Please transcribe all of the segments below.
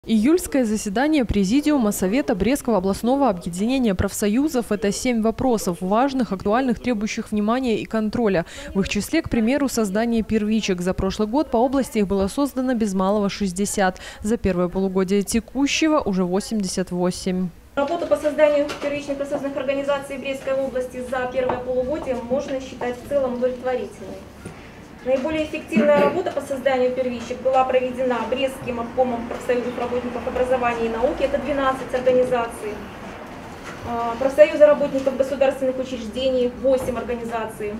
Июльское заседание Президиума Совета Брестского областного объединения профсоюзов – это 7 вопросов, важных, актуальных, требующих внимания и контроля. В их числе, к примеру, создание первичек. За прошлый год по области их было создано без малого 60. За первое полугодие текущего уже 88. Работу по созданию первичных профсоюзных организаций Брестской области за первое полугодие можно считать в целом удовлетворительной. Наиболее эффективная работа по созданию первичек была проведена Брестским обкомом профсоюзов работников образования и науки, это 12 организаций. Профсоюза работников государственных учреждений, 8 организаций.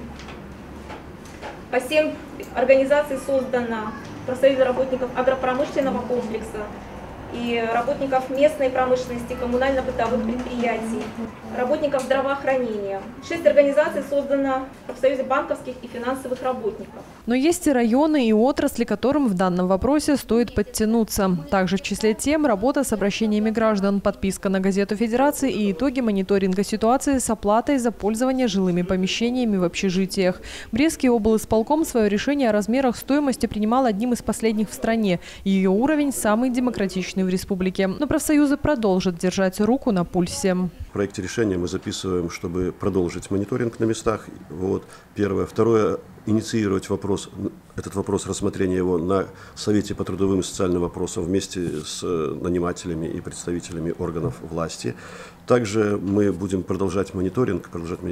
По 7 организаций создано профсоюза работников агропромышленного комплекса и работников местной промышленности, коммунально-бытовых предприятий, работников здравоохранения. 6 организаций создано в профсоюзе банковских и финансовых работников. Но есть и районы, и отрасли, которым в данном вопросе стоит подтянуться. Также в числе тем работа с обращениями граждан, подписка на газету Федерации и итоги мониторинга ситуации с оплатой за пользование жилыми помещениями в общежитиях. Брестский облисполком свое решение о размерах стоимости принимал одним из последних в стране. Ее уровень самый демократичный в республике. Но профсоюзы продолжат держать руку на пульсе. В проекте решения мы записываем, чтобы продолжить мониторинг на местах. Вот, первое. Второе. Инициировать этот вопрос рассмотрения его на Совете по трудовым и социальным вопросам вместе с нанимателями и представителями органов власти. Также мы будем продолжать мониторинг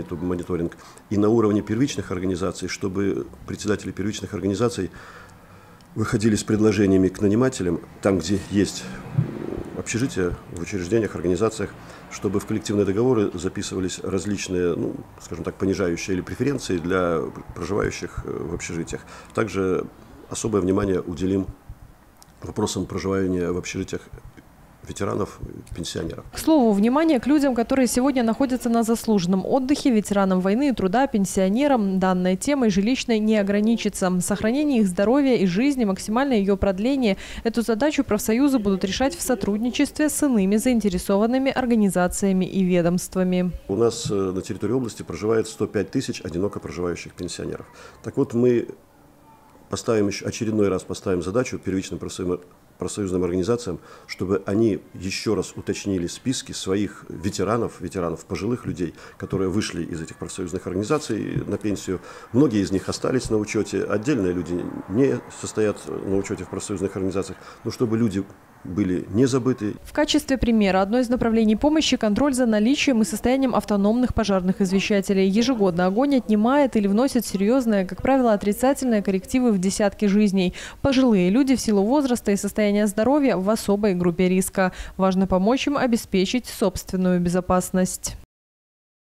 и на уровне первичных организаций, чтобы председатели первичных организаций выходили с предложениями к нанимателям, там, где есть общежития, в учреждениях, организациях, чтобы в коллективные договоры записывались различные, скажем так, понижающие или преференции для проживающих в общежитиях. Также особое внимание уделим вопросам проживания в общежитиях ветеранов, пенсионеров. К слову, внимание к людям, которые сегодня находятся на заслуженном отдыхе, ветеранам войны и труда, пенсионерам, данной темой жилищной не ограничится. Сохранение их здоровья и жизни, максимальное ее продление – эту задачу профсоюзы будут решать в сотрудничестве с иными заинтересованными организациями и ведомствами. У нас на территории области проживает 105 тысяч одиноко проживающих пенсионеров. Так вот, мы очередной раз поставим задачу первичным профсоюзным организациям, чтобы они еще раз уточнили списки своих ветеранов, пожилых людей, которые вышли из этих профсоюзных организаций на пенсию. Многие из них остались на учете, отдельные люди не состоят на учете в профсоюзных организациях, но чтобы люди были не забыты. В качестве примера одно из направлений помощи – контроль за наличием и состоянием автономных пожарных извещателей. Ежегодно огонь отнимает или вносит серьезные, как правило, отрицательные коррективы в десятки жизней. Пожилые люди в силу возраста и состояния здоровья в особой группе риска. Важно помочь им обеспечить собственную безопасность.